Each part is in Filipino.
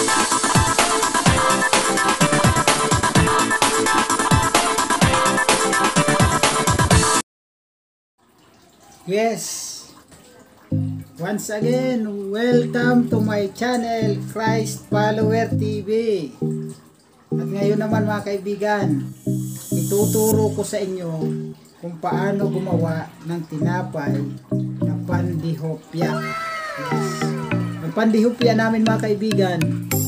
Yes, once again, welcome to my channel, Christ Follower TV. At ngayon naman mga kaibigan, ituturo ko sa inyo kung paano gumawa ng tinapay na pandihopya. Yes. Ang pandihopya namin mga kaibigan,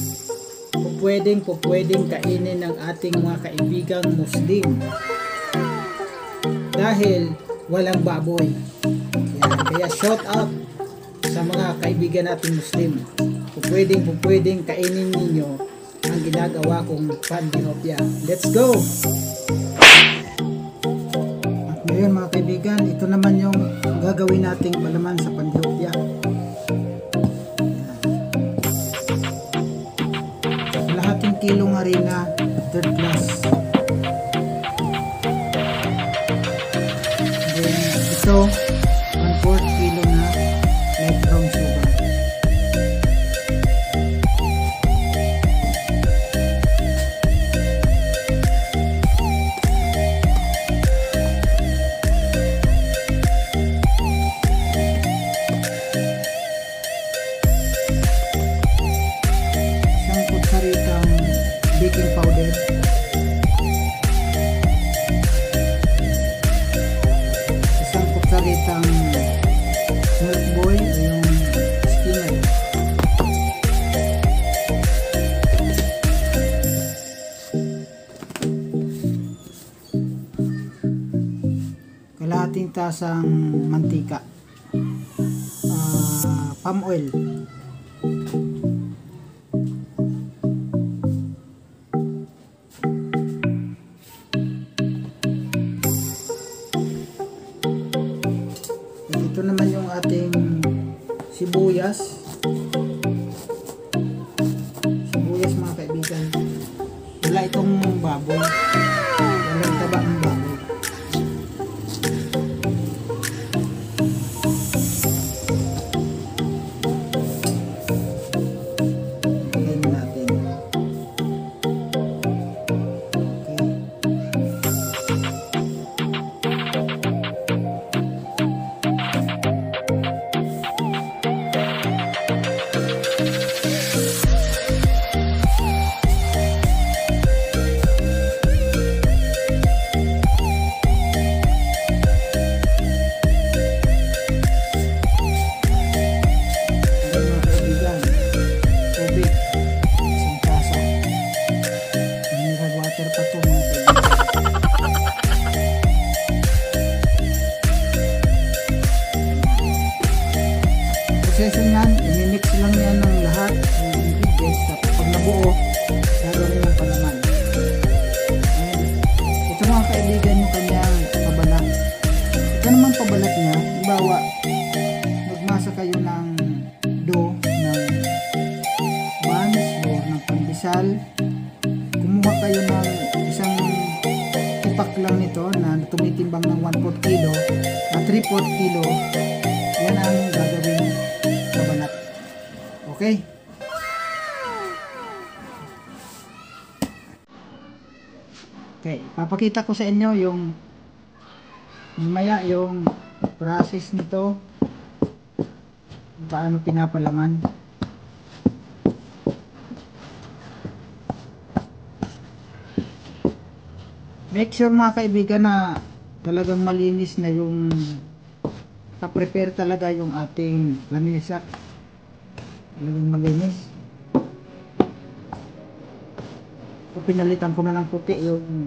pwedeng kainin ng ating mga kaibigang Muslim. Dahil walang baboy. Kaya shout out sa mga kaibigan nating Muslim. Pwedeng kainin ninyo ang ginagawa kong pandihopya. Let's go! At ngayon mga kaibigan, ito naman yung gagawin nating palaman sa pandihopya. Kalahating kilong harina, third class. Ito, 1/4 kilo na light brown sugar. Isang kutsaritang baking powder. Itang milk boy o yung skimmer. Kalahating tasang mantika, palm oil, ito naman yung ating sibuyas mga kaibigan. Wala itong baboy, walang taba ng baboy. Lagyan natin. Proseso niyan, i-mix lang yan ng lahat ng ingredients. Tapos pag nabuo, gagawin ng palaman. Ito mga kaibigan yung kanyang pabalat. Ito naman pabalat niya, halimbawa magmasa kayo ng dough ng buns o ng pandesal. Kumuha kayo ng isang ipak lang nito na tumitimbang ng 1/4 kilo na 3/4 kilo. Yan ang gagawin pabalat. Okay? Okay, papakita ko sa inyo yung mamaya yung process nito, paano pinapalaman. Make sure mga kaibigan na talagang malinis na yung prepare talaga yung ating lamisa. Talagang malinis. So, pinalitan ko na ng puti yung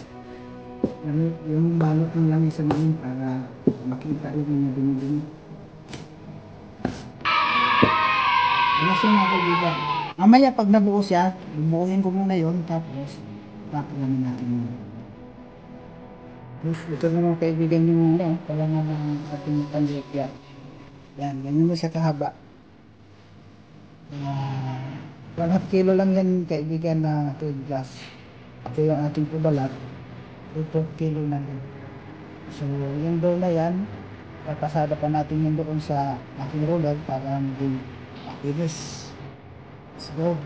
balot ng lamisa namin para makita rin yung dumi-dumi. Alas yung mga kaibigan. Mamaya pag nabuo siya, bubuuhin ko muna yun, tapos papalamin natin yun. Ito na mga kaibigan yung palangan ng ating pandihopya. Yan, ganyan mo siya kahaba. 1/2 kilo lang yan kaibigan na 2 glass. Ito yung ating pabalat. 2/4 kilo na yan. So yung dough na yan, papasada pa natin yun doon sa ating roller para maging makinis. Let's go.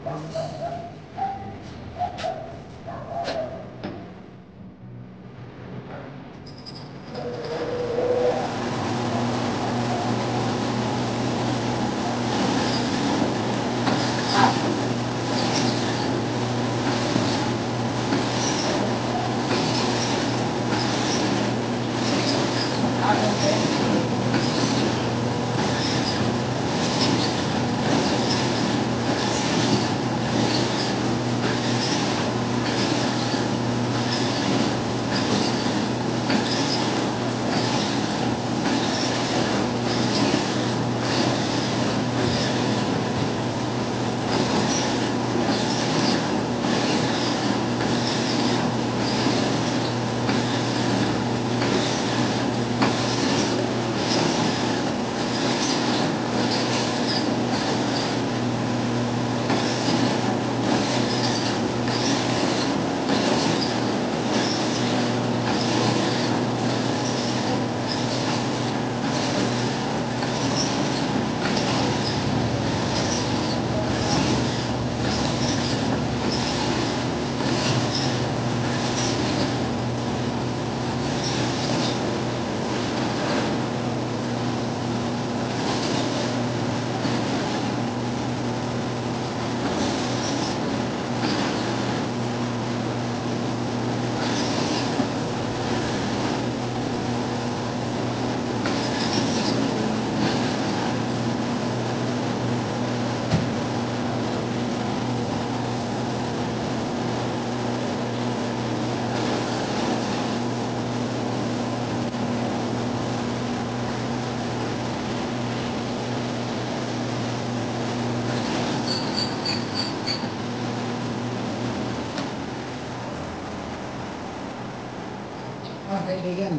Kaibigan,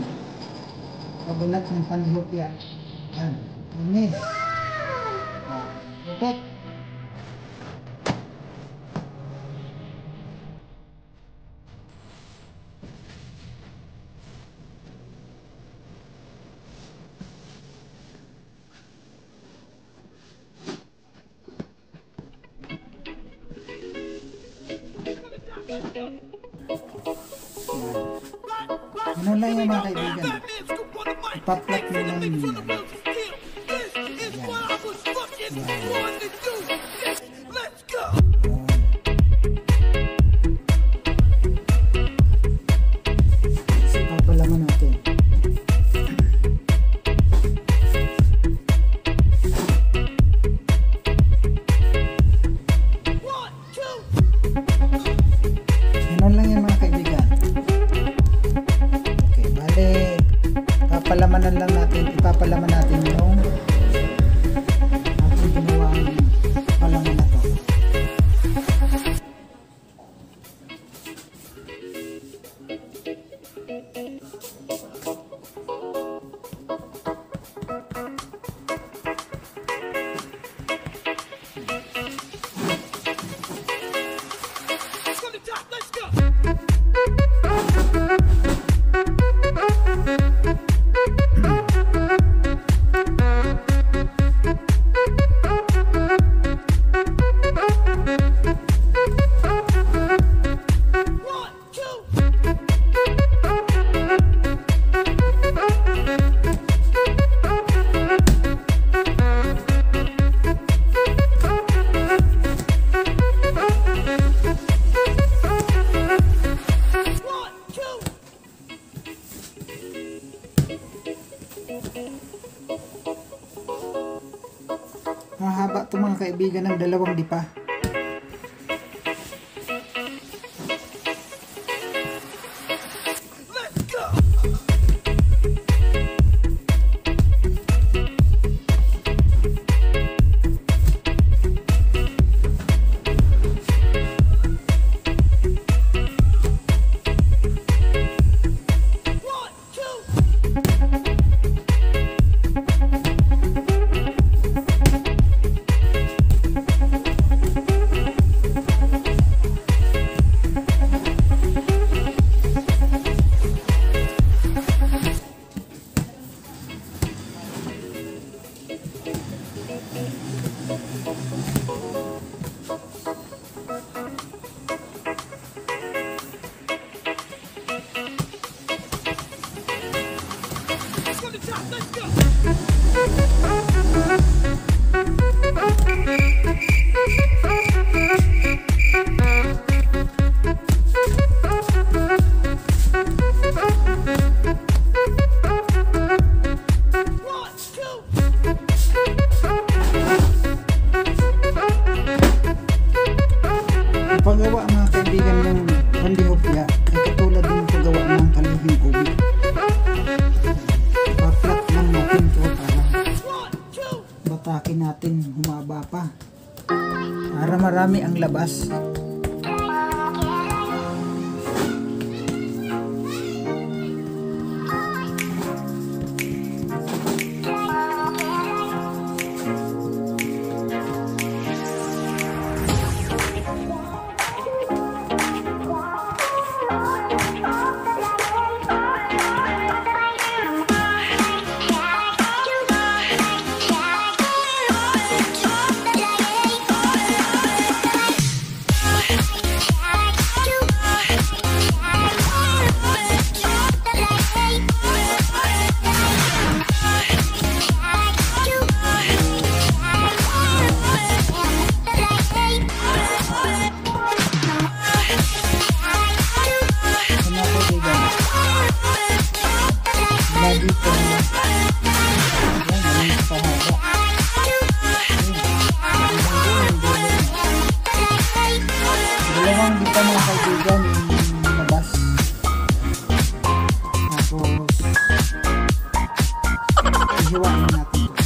pabunat ng panhok yan. Yan, ini. Okay. Ano lang yung mga kaibigan, ipa-plug nyo lang yun. Papalaman natin. Ano lang yung mga kaibigan. Ipapalaman natin yung ating ginawang palaman na to. Mahaba ito mga kaibigan ng 2 dipa. paggawa mga kaibigan ng pandihopya ay katulad din ng paggawa ng kalihing ubi. Paplak lang natin ito para batakin natin humaba pa para marami ang labas. Dalawang dito mga kaibigan yung labas. Tapos ihiwain natin ito.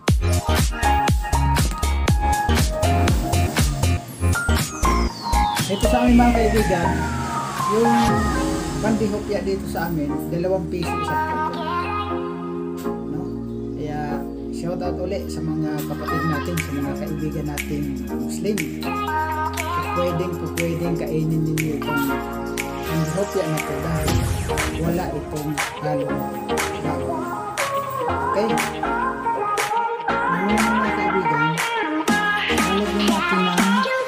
Ito sa amin mga kaibigan, yung pandihopya dito sa amin, 2 piso isa po. No? Kaya shout out ulit sa mga kapatid natin, sa mga kaibigan natin Muslim. Pwedeng kainin ninyo itong pandihopya na ito dahil wala itong halong bago. Okay? Ngayon mga kaibigan, halagyan natin ng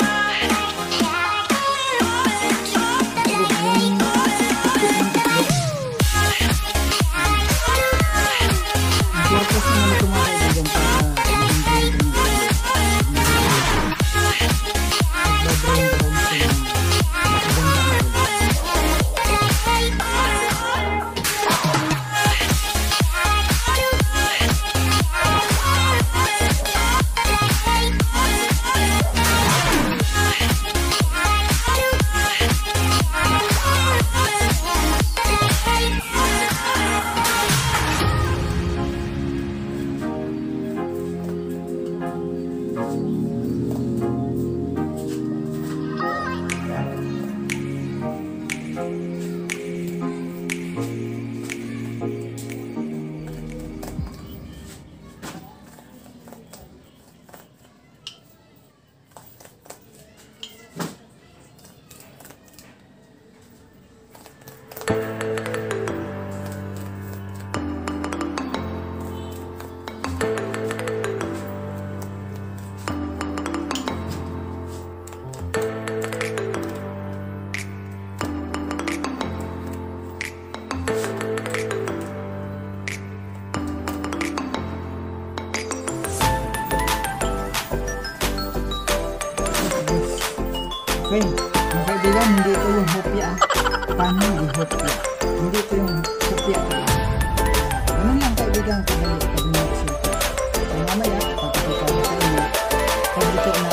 okay, mga kaibigan, hindi ito yung hopya. Paano yung hopya? Hindi ito yung hopya. Ganun lang kaibigan, kadali siya. So mamaya, papakita ko sa inyo. Pag-ito na,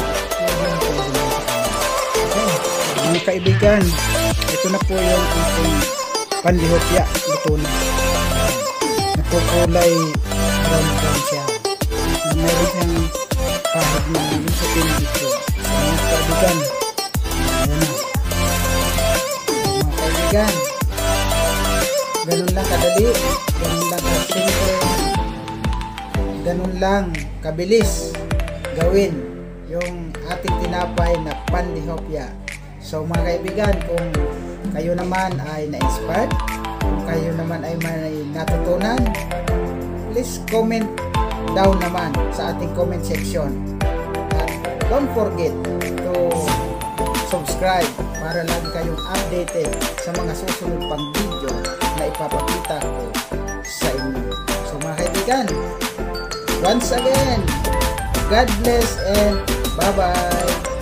okay, mga kaibigan, ito na po yung ating pandihopya. Ito na. Nakukulay brown siya. Mayroon siyang pahid na yung sa pinito. So mga kaibigan, ganun lang kadali, ganun lang kasimple, ganun lang kabilis gawin yung ating tinapay na pandihopya. So mga kaibigan, kung kayo naman ay na-inspired, kung kayo naman ay may natutunan, please comment down naman sa ating comment section. At don't forget to subscribe para lagi kayong updated sa mga susunod pang video na ipapakita ko sa inyo. So mga kaibigan, once again, God bless and bye-bye!